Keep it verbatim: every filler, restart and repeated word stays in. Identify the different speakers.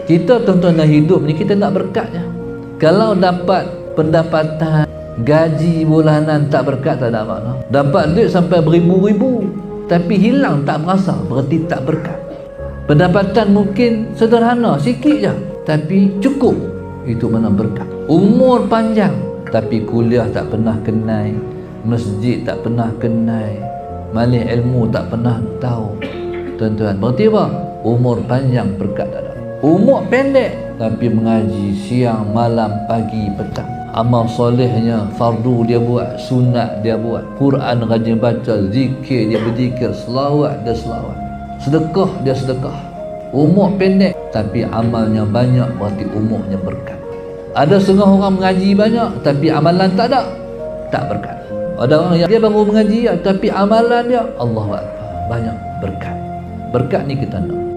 Speaker 1: Kita tuan-tuan dalam hidup ni kita nak berkatnya. Kalau dapat pendapatan gaji bulanan tak berkat, tak ada makna. Dapat duit sampai beribu-ribu tapi hilang tak berasa, berarti tak berkat. Pendapatan mungkin sederhana, sikit je, tapi cukup, itu mana berkat. Umur panjang tapi kuliah tak pernah kenai, masjid tak pernah kenai, malih ilmu tak pernah tahu. Tuan-tuan, berarti apa? Umur panjang berkat tak ada. Umur pendek tapi mengaji siang, malam, pagi, petang. Amal solehnya, fardu dia buat, sunat dia buat, Quran rajin baca, zikir dia berzikir, selawat dia selawat, sedekah dia sedekah. Umur pendek tapi amalnya banyak, berarti umurnya berkat. Ada setengah orang mengaji banyak tapi amalan tak ada, tak berkat. Ada orang yang dia baru mengaji tapi amalan dia Allahu Akbar, banyak berkat. Berkat ni kita nak.